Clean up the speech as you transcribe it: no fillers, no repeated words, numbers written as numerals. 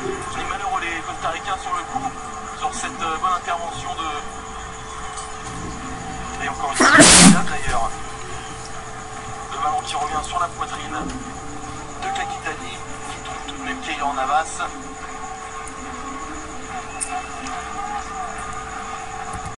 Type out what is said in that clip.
Les malheureux, les Costaricains sur le coup, sur cette bonne intervention de... Et encore une fois, d'ailleurs. Le ballon qui revient sur la poitrine de Kakitani, qui tombe tout de même Keylor Navas.